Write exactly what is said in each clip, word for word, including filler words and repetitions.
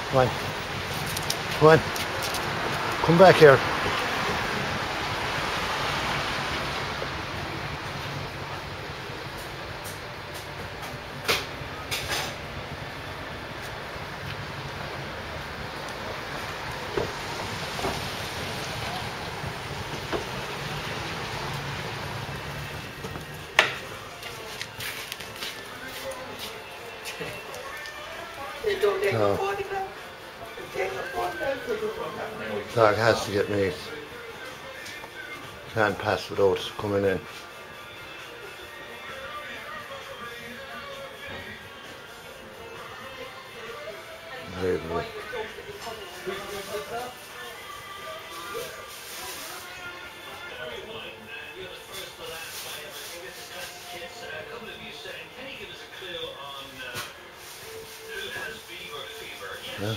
Come on. Come on. Come back here. No. Dog has to get meat. Can't pass without coming in. Unbelievable. Yeah.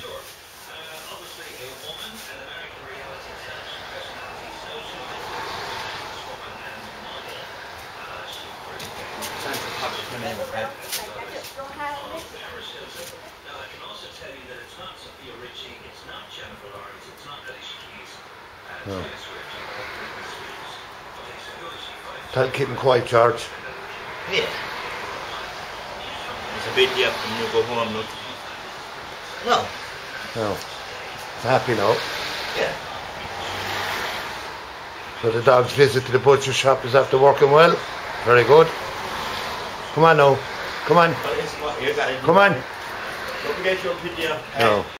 No. Tell keep him quiet, George. Yeah. It's a bit yet when you go home, look. No. No. He's happy now. Yeah. So the dog's visit to the butcher shop is after working well. Very good. Come on now. Come on. Well, it's what you got to do. Come on. Don't forget your video. No.